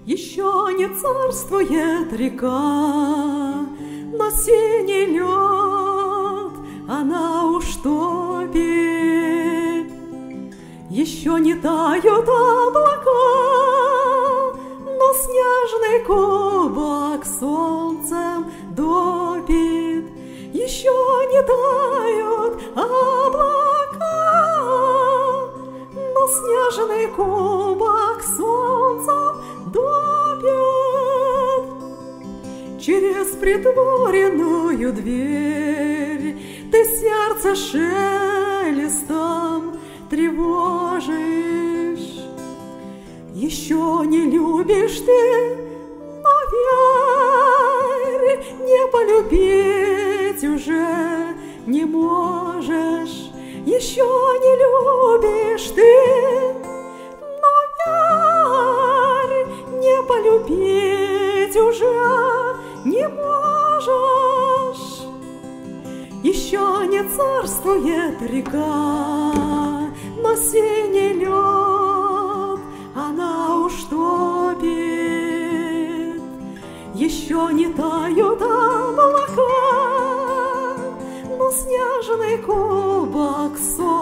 Еще не царствует река, но синий лед она уж топит. Еще не тают облака, но снежный кубок солнцем допит. Еще не тают облака, но снежный кубок солнцем допит. Через притворенную дверь ты сердце шелестом тревожишь. Еще не любишь ты, но верь, не полюбить уже не можешь. Еще не любишь ты, но верь, не полюбить уже не можешь. Еще не царствует река, но синий лед она уж топит. Еще не тают облака, но снежный кубок солнца